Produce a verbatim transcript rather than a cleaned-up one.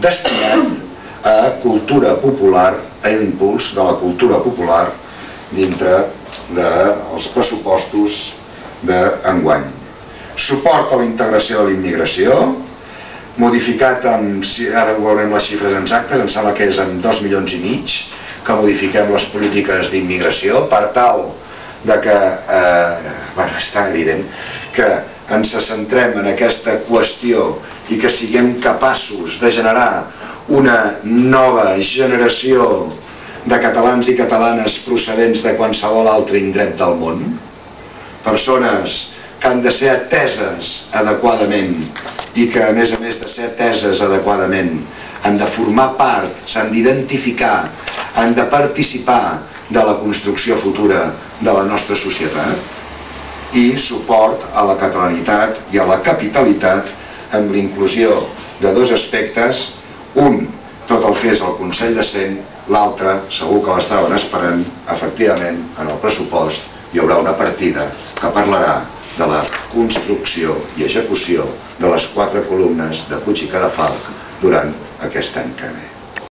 destinat a cultura popular, a impuls de la cultura popular dintre dels pressupostos d'enguany. Suport a la integració de la immigració, modificat amb, ara veurem les xifres exactes, em sembla que és amb dos milions i mig, que modifiquem les polítiques d'immigració per tal de que, eh, bueno, està evident, que ens centrem en aquesta qüestió i que siguem capaços de generar una nova generació de catalans i catalanes procedents de qualsevol altre indret del món, persones que han de ser ateses adequadament i que, a més a més de ser ateses adequadament, han de formar part, s'han d'identificar, han de participar de la construcció futura de la nostra societat, i suport a la catalanitat i a la capitalitat amb l'inclusió de dos aspectes, un, tot el que és el Consell de Cent, l'altre, segur que l'estaven esperant, efectivament, en el pressupost hi haurà una partida que parlarà de la construcció i execució de les quatre columnes de Puig i Cadafalch durant aquest any que ve.